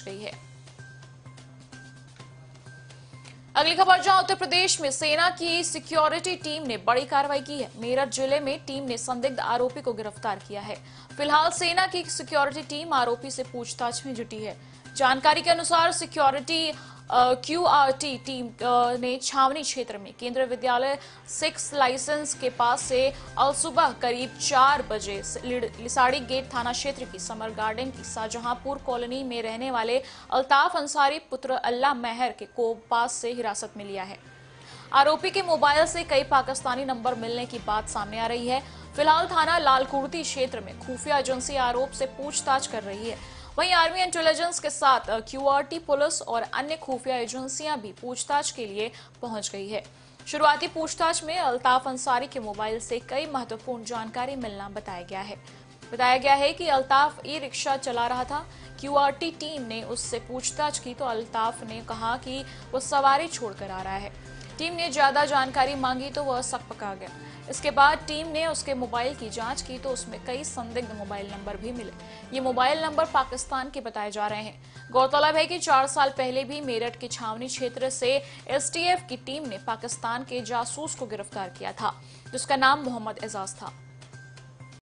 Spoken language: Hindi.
पहुंच गई है। अगली खबर जहां उत्तर प्रदेश में सेना की सिक्योरिटी टीम ने बड़ी कार्रवाई की है। मेरठ जिले में टीम ने संदिग्ध आरोपी को गिरफ्तार किया है। फिलहाल सेना की सिक्योरिटी टीम आरोपी से पूछताछ में जुटी है। जानकारी के अनुसार सिक्योरिटी QRT टीम ने छावनी क्षेत्र में केंद्रीय विद्यालय 6 लाइसेंस के पास से अलसुबह करीब 4 बजे लिसाड़ी गेट थाना क्षेत्र की समर गार्डन की शाहजहांपुर कॉलोनी में रहने वाले अल्ताफ अंसारी पुत्र अल्लाह मेहर को पास से हिरासत में लिया है। आरोपी के मोबाइल से कई पाकिस्तानी नंबर मिलने की बात सामने आ रही है। फिलहाल थाना लालकुर्दी क्षेत्र में खुफिया एजेंसी आरोप से पूछताछ कर रही है। वहीं आर्मी इंटेलिजेंस के साथ QRT पुलिस और अन्य खुफिया एजेंसियां भी पूछताछ के लिए पहुंच गई है। शुरुआती पूछताछ में अल्ताफ अंसारी के मोबाइल से कई महत्वपूर्ण जानकारी मिलना बताया गया है कि अल्ताफ ई-रिक्शा चला रहा था। QRT टीम ने उससे पूछताछ की तो अल्ताफ ने कहा कि वो सवारी छोड़कर आ रहा है। टीम ने ज्यादा जानकारी मांगी तो वह सकपका गया। इसके बाद टीम ने उसके मोबाइल की जांच की तो उसमें कई संदिग्ध मोबाइल नंबर भी मिले। ये मोबाइल नंबर पाकिस्तान के बताए जा रहे हैं। गौरतलब है कि 4 साल पहले भी मेरठ के छावनी क्षेत्र से STF की टीम ने पाकिस्तान के जासूस को गिरफ्तार किया था, जिसका नाम मोहम्मद एजाज था।